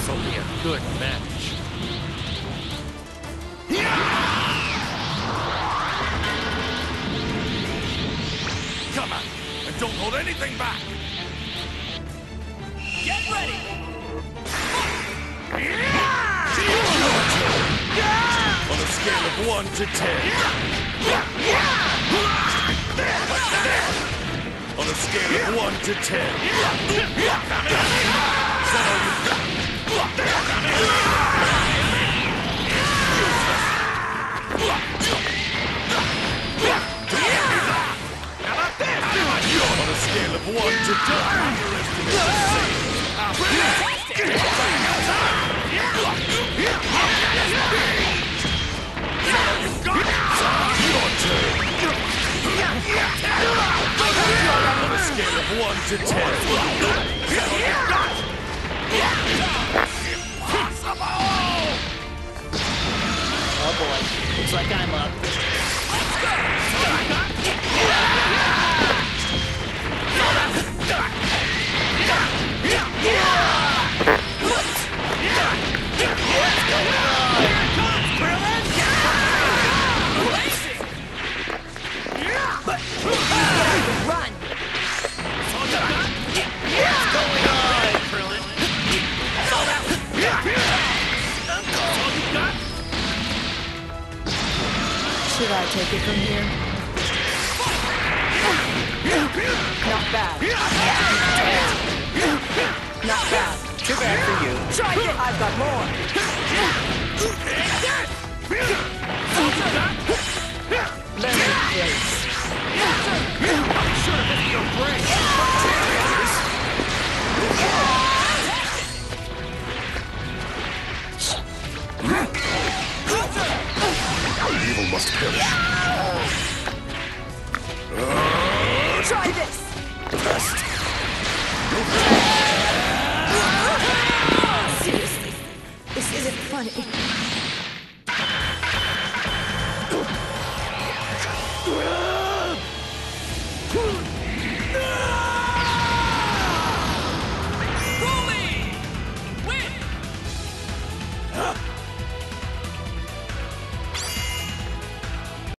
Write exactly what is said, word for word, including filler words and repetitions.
This'll be a good match. Come on, and don't hold anything back. Get ready! On a scale of one to ten. On a scale of one to ten. On a scale of one to ten. Your turn. On a scale of one to ten. Impossible! Oh boy, looks like I'm up. Run! Should I take it from here? Not bad. Not bad. Too bad for you. Try it! I've got more. Let me face. Should have been your brain. Evil must perish. Try this! Seriously, this isn't funny.